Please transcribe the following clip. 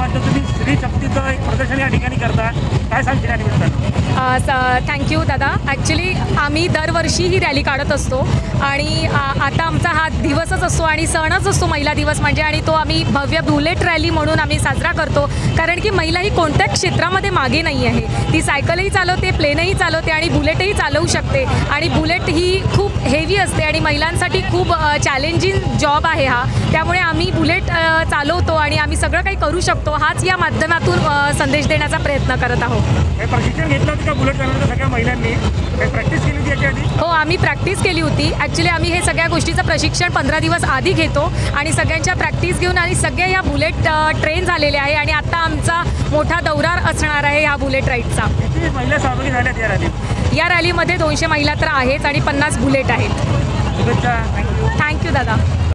माध्यमातून तुम्ही स्त्री शक्तीचं एक प्रदर्शन या ठिकाणी करता, काय सांगशील या निमित्तानं? थँक्यू दादा. ॲक्च्युली आम्ही दरवर्षी ही रॅली काढत असतो आणि आता आमचा हा दिवसच असतो आणि सणच असतो महिला दिवस म्हणजे, आणि तो आम्ही भव्य बुलेट रॅली म्हणून आम्ही साजरा करतो. कारण की महिला ही कोणत्याच क्षेत्रामध्ये मागे नाही आहे. ती सायकलही चालवते, प्लेनही चालवते आणि बुलेटही चालवू शकते. आणि बुलेट ही खूप हेवी असते आणि महिलांसाठी खूप चॅलेंजिंग जॉब आहे हा. त्यामुळे आम्ही बुलेट चालवतो आणि आम्ही सगळं काही करू शकतो, हाच या माध्यमातून संदेश देण्याचा प्रयत्न करत आहोत. हे प्रशिक्षण घेतलं होतं का बुलेट चालवण्याचं सगळ्या महिलांनी? प्रॅक्टिस केली होती याच्या आधी? हो, आम्ही प्रॅक्टिस केली होती. ॲक्च्युली आम्ही हे सगळ्या गोष्टीचं प्रशिक्षण 15 दिवस आधी घेतो आणि सगळ्यांच्या प्रॅक्टिस घेऊन आणि सगळ्या या बुलेट ट्रेन झालेले आहे आणि आता आमचा मोठा दौरा असणार आहे या बुलेट राईडचा. किती महिला सहभागी झाल्यात या रॅलीत? या रॅलीमध्ये 200 महिला तर आहेच आणि 50 बुलेट आहेत. शुभेच्छा. थँक्यू दादा.